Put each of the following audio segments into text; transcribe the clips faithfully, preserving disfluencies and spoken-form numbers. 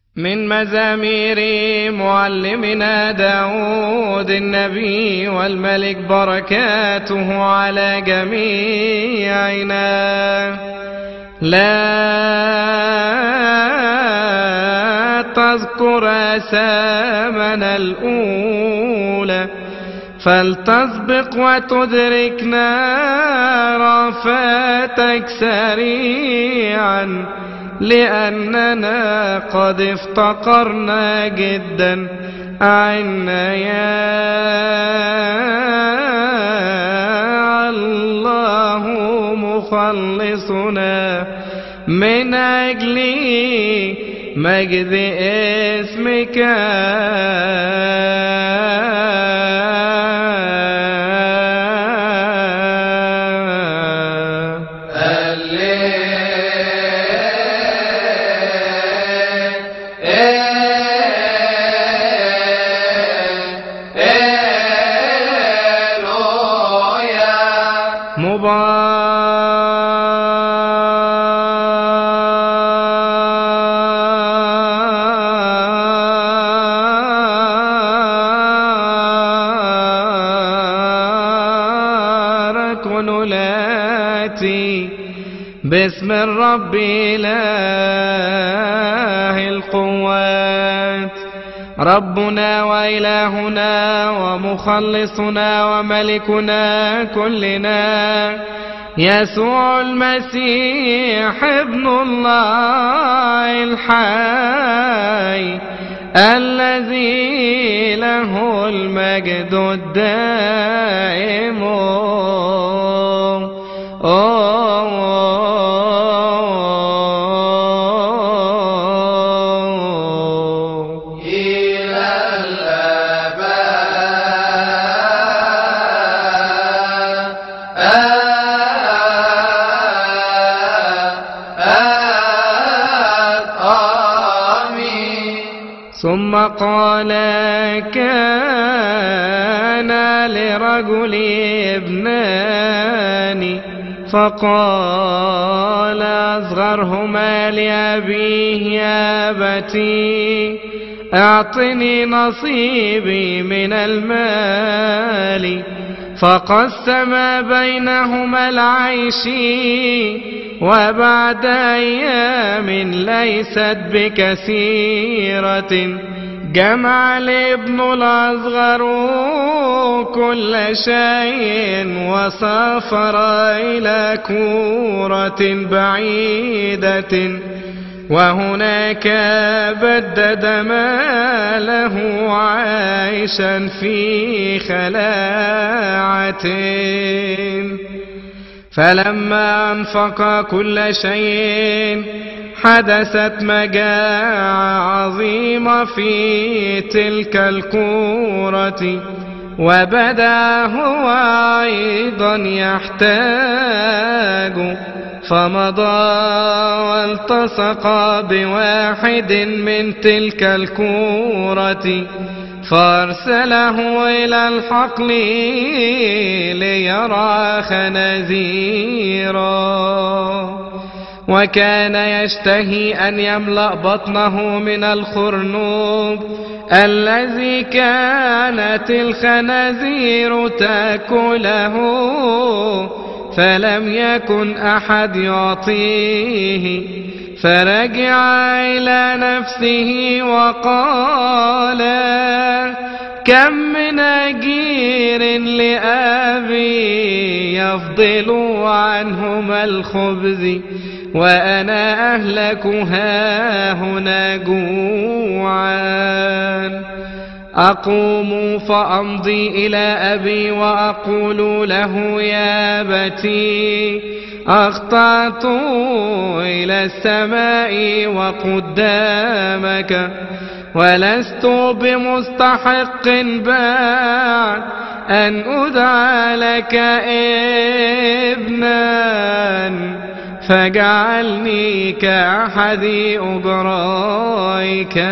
من مزامير معلمنا داود النبي والملك بركاته على جميعنا. لا تذكر آثامنا الأولى فلتسبق وتدركنا رأفتك سريعا، لأننا قد افتقرنا جدا. عنا يا الله مخلصنا، من أجل مجد اسمك باسم الرب إله القوات، ربنا وإلهنا ومخلصنا وملكنا كلنا يسوع المسيح ابن الله الحي، الذي له المجد الدائم ثم قال: كان لرجل ابنان، فقال أصغرهما لأبيه: يا أبتي أعطني نصيبي من المال. فقسم بينهما العيش، وبعد أيام ليست بكثيرة جمع الابن الأصغر كل شيء، وسافر إلى كورة بعيدة، وهناك بدد ماله عيشا في خلاعة. فلما أنفق كل شيء حدثت مجاعة عظيمة في تلك الكورة، وبدأ هو أيضا يحتاج، فمضى والتصق بواحد من تلك الكورة، فارسله إلى الحقل ليرى خنازيرا، وكان يشتهي أن يملأ بطنه من الخرنوب الذي كانت الخنازير تأكله، فلم يكن أحد يعطيه. فرجع إلى نفسه وقال: كم من أجير لأبي يفضل عنهما الخبز، وأنا أهلك هاهنا جوعا. أقوم فأمضي إلى أبي وأقول له: يا أبتي أخطأت إلى السماء وقدامك، ولست بمستحق بعد أن أدعى لك ابنا، فاجعلني كأحد أجرائك.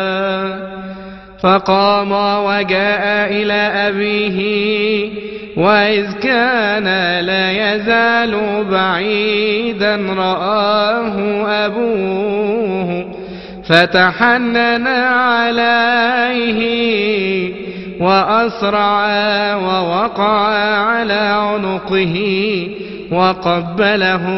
فقام وجاء إلى أبيه، وإذ كان لا يزال بعيدا رآه أبوه، فتحنن عليه وأسرع ووقع على عنقه وقبله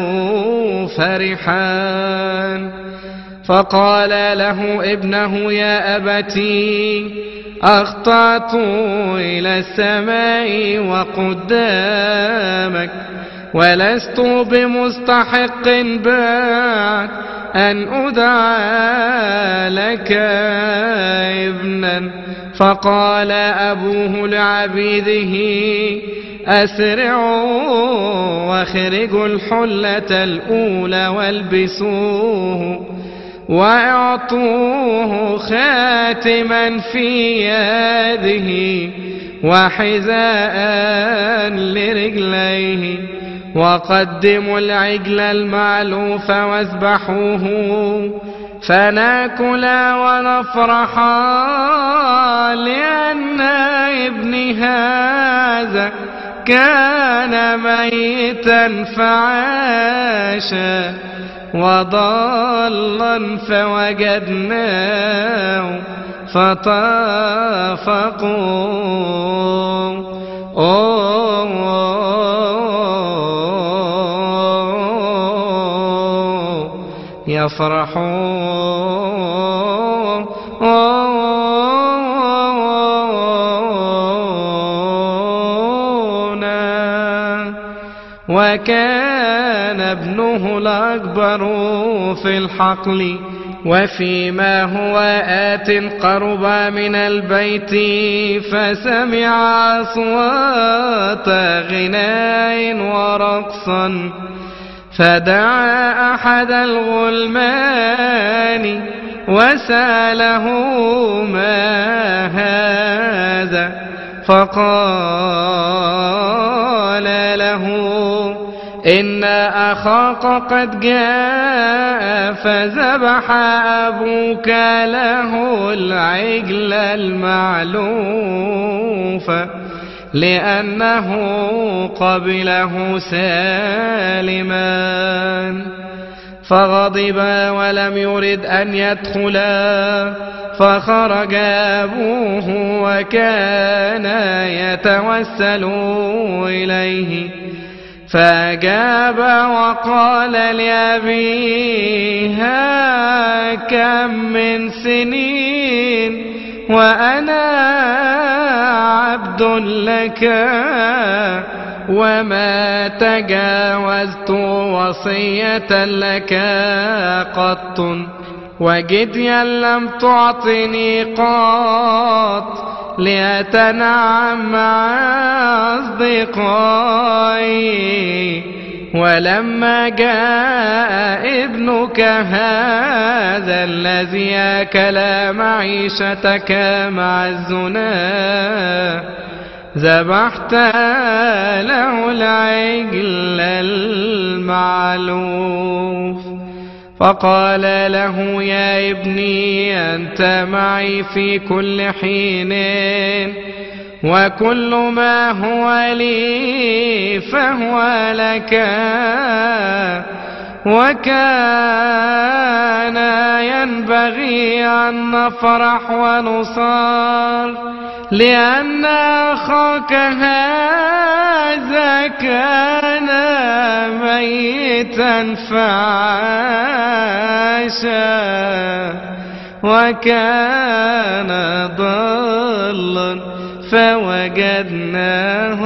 فرحان. فقال له ابنه يا أبتي أخطأت إلى السماء وقدامك ولست بمستحق بعد أن أدعى لك ابنا. فقال أبوه لعبيده أسرعوا واخرجوا الحلة الأولى والبسوه وأعطوه خاتما في يده وحذاء لرجليه وقدموا العجل المعلوف واذبحوه فناكل ونفرح لأن ابني هذا كان ميتا فعاشا وضالا فوجدناه فتافقوا يفرحون وكان ابنه الأكبر في الحقل وفيما هو آت قرب من البيت فسمع أصوات غناء ورقصا فدعا أحد الغلمان وسأله ما هذا فقال له إن أخاك قد جاء فذبح أبوك له العجل المعلوف لأنه قبله سالما. فغضب ولم يرد أن يدخلا فخرج أبوه وكان يتوسل إليه فأجاب وقال لأبيه كم من سنين وأنا عبد لك وما تجاوزت وصية لك قط وجديا لم تعطني قط لأتنعم مع أصدقائي. ولما جاء ابنك هذا الذي أكل معيشتك مع الزنا ذبحت له العجل المعلوف. فقال له يا ابني أنت معي في كل حين وكل ما هو لي فهو لك وكان ينبغي أن نفرح ونصار لأن أخاك هذا كان ميتا فعاشا وكان ضالا فوجدناه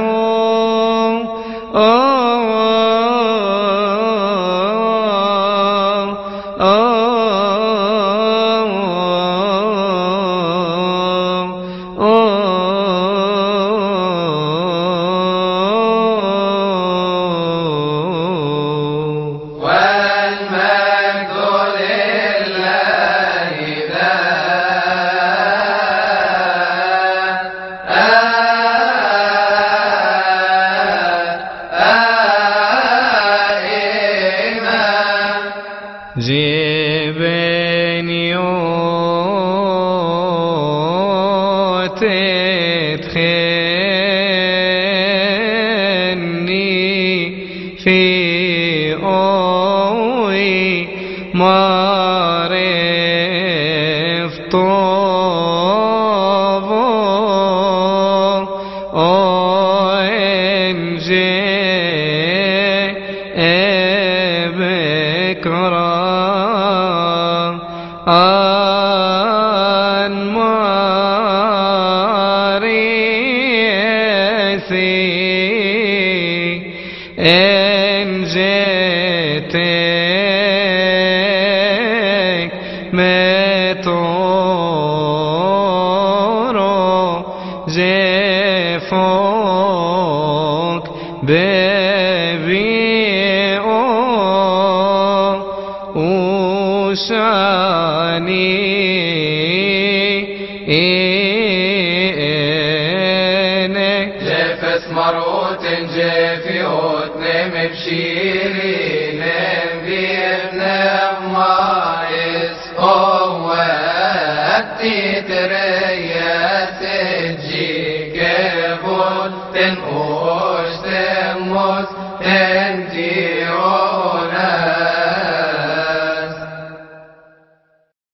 جبني وتدخلني في أوي ماري an marisi en jetek metoro jefok bebi o ushani جفس مروت جفي وتنم بشيري نم بيتنا ما يسقوى تتريا تجي كبول تنقوش تموت تنتي